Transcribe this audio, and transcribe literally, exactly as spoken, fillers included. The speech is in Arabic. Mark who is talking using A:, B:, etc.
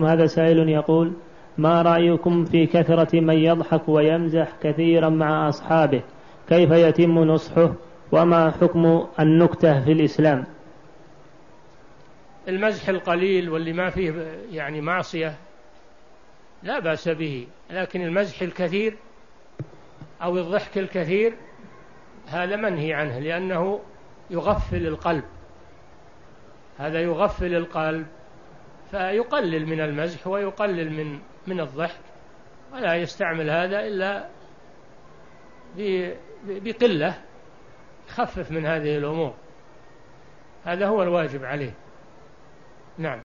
A: هذا سائل يقول: ما رأيكم في كثرة من يضحك ويمزح كثيرا مع أصحابه؟ كيف يتم نصحه؟ وما حكم النكتة في الإسلام؟
B: المزح القليل واللي ما فيه يعني معصية لا بأس به، لكن المزح الكثير أو الضحك الكثير هذا منهي عنه، لأنه يغفل القلب، هذا يغفل القلب، فيقلل من المزح ويقلل من من الضحك، ولا يستعمل هذا إلا بقلة، يخفف من هذه الأمور، هذا هو الواجب عليه. نعم.